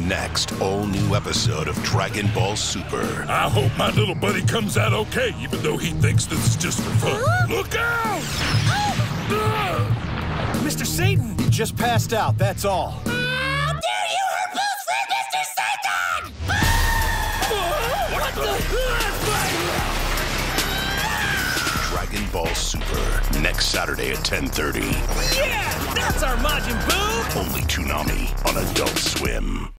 next all-new episode of Dragon Ball Super. I hope my little buddy comes out okay, even though he thinks this is just for fun. Look out! Mr. Satan, you just passed out, that's all. How dare you hurt Mr. Satan! What the? Dragon Ball Super, next Saturday at 10:30. Yeah, that's our Majin Buu! Only Toonami on Adult Swim.